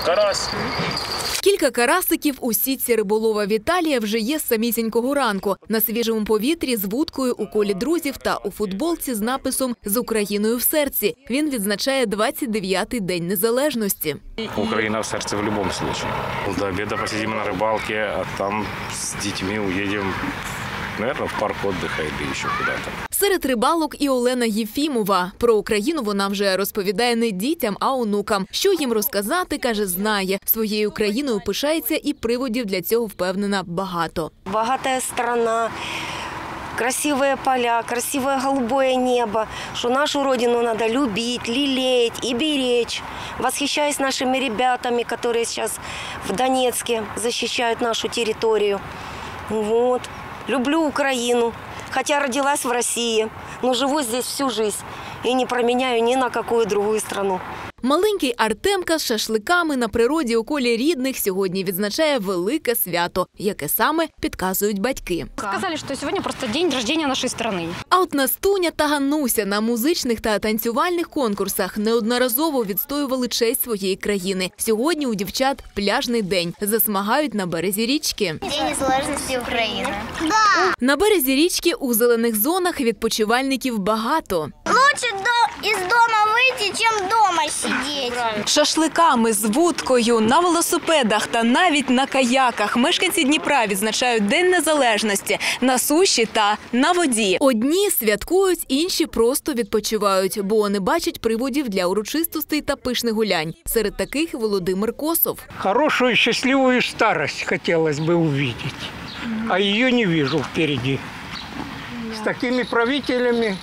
карась. Кілька карасиків у сітці риболова Віталія вже є з самісінького ранку. На свіжому повітрі з вудкою у колі друзів та у футболці з написом «З Україною в серці». Він відзначає 29-й День Незалежності. Україна в серці в будь-якому випадку. До обіду посидимо на рибалці, а там з дітьми уїдемо, мабуть, в парк відпочинку або ще куди-то. Серед рибалок і Олена Єфімова. Про Україну вона вже розповідає не дітям, а онукам. Що їм розказати, каже, знає. Своєю країною пишається і приводів для цього, впевнена, багато. Багата страна, красивые поля, красивое голубое небо, что нашу родину надо любить, лелеять и беречь. Восхищаюсь нашими ребятами, которые сейчас в Донецке защищают нашу территорию. Вот. Люблю Украину, хотя родилась в России, но живу здесь всю жизнь и не променяю ни на какую другую страну. Маленький Артемка з шашликами на природі у колі рідних сьогодні відзначає велике свято, яке саме підказують батьки. Сказали, що сьогодні просто день народження нашої країни. А от Настуня та Ганнуся на музичних та танцювальних конкурсах неодноразово відстоювали честь своєї країни. Сьогодні у дівчат пляжний день. Засмагають на березі річки. День незалежності України. На березі річки у зелених зонах відпочивальників багато. Лучше із дому вийти, ніж вдома сидіти. Шашликами, з вудкою, на велосипедах та навіть на каяках мешканці Дніпра відзначають День Незалежності на суші та на воді. Одні святкують, інші просто відпочивають, бо не бачать приводів для урочистостей та пишних гулянь. Серед таких Володимир Косов. Хорошую, счастливую старость хотелось бы увидеть, а ее не вижу впереди. С такими правителями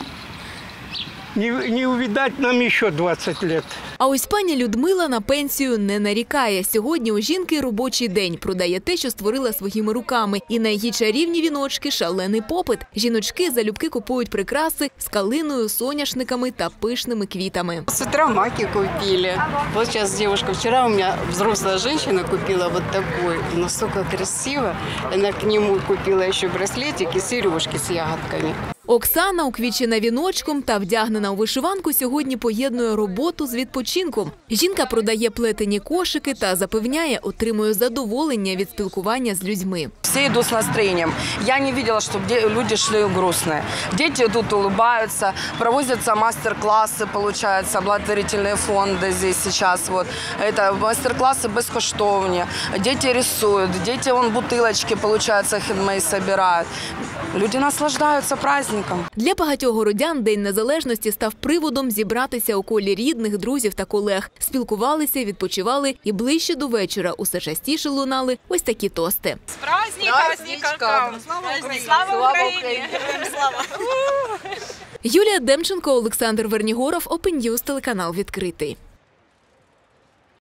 не увидать нам еще 20 лет. А ось пані Людмила на пенсію не нарікає. Сьогодні у жінки робочий день. Продає те, що створила своїми руками. І на її чарівні віночки шалений попит. Жіночки залюбки купують прикраси з калиною, соняшниками та пишними квітами. С утра маки купили. Вот сейчас девушка, вчера у меня взрослая женщина купила вот такой, настолько красиво. Она к нему купила еще браслетик и сережки с ягодками. Оксана, уквічена віночком та вдягнена у вишиванку, сьогодні поєднує роботу з відпочинком. Жінка продає плетені кошики та запевняє, отримує задоволення від спілкування з людьми. Все идут с настроением. Я не видела, чтобы люди шли грустные. Дети тут улыбаются, проводятся мастер-классы, получается, благотворительные фонды здесь сейчас. Вот. Это мастер-классы безкоштовні. Дети рисуют, дети вон бутылочки, получается, хендмейд собирают. Люди наслаждаються праздником. Для багатьох городян День Незалежності став приводом зібратися у колі рідних, друзів та колег. Спілкувалися, відпочивали і ближче до вечора усе частіше лунали ось такі тости. З праздником! Слава Україні! Слава! Юлія Демченко, Олександр Вернігоров, Open News, телеканал «Відкритий».